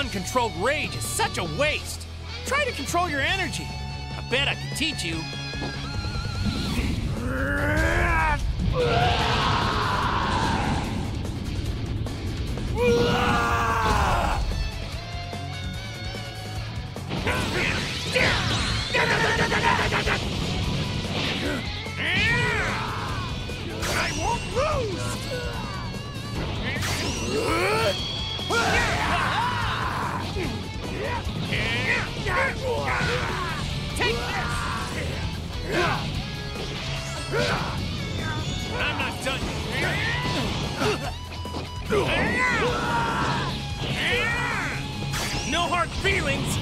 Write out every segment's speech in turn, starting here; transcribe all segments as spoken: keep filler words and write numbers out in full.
uncontrolled rage is such a waste. Try to control your energy. I bet I can teach you. I won't lose! Take this! I'm not done. No hard feelings!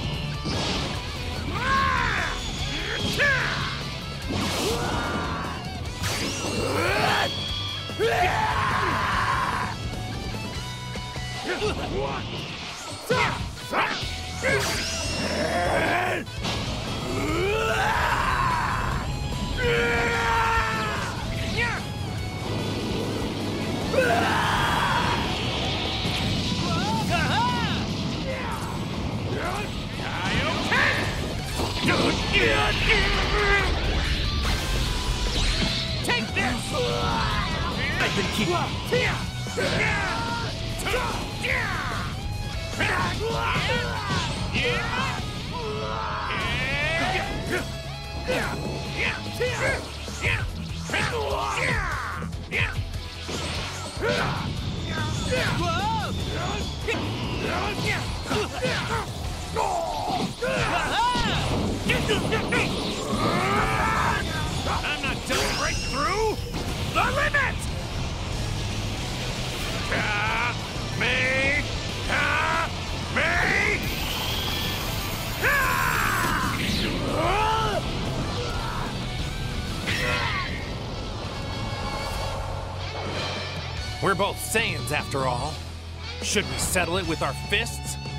Take this! I've been keeping... I'm not done right through the limit! Ah, me! Ah, me! We're both Saiyans after all. Should we settle it with our fists?